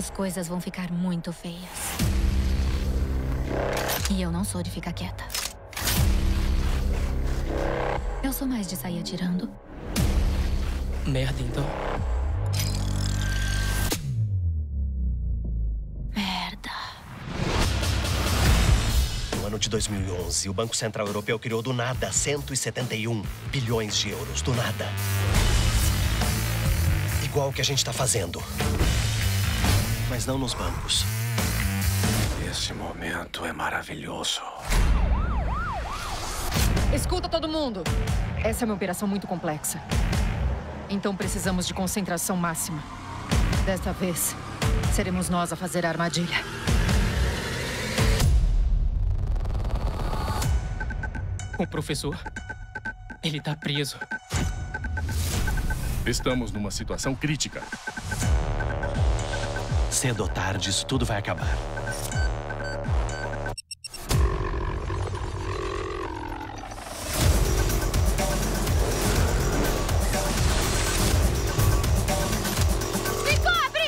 As coisas vão ficar muito feias. E eu não sou de ficar quieta. Eu sou mais de sair atirando. Merda, então. Merda. No ano de 2011, o Banco Central Europeu criou do nada 171 bilhões de euros. Do nada. Igual o que a gente tá fazendo. Mas não nos bancos. Esse momento é maravilhoso. Escuta todo mundo. Essa é uma operação muito complexa. Então precisamos de concentração máxima. Desta vez, seremos nós a fazer a armadilha. O professor, ele tá preso. Estamos numa situação crítica. Cedo ou tarde, isso tudo vai acabar. Me cobre!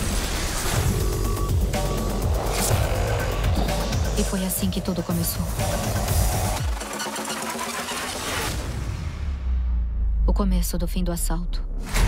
E foi assim que tudo começou. O começo do fim do assalto.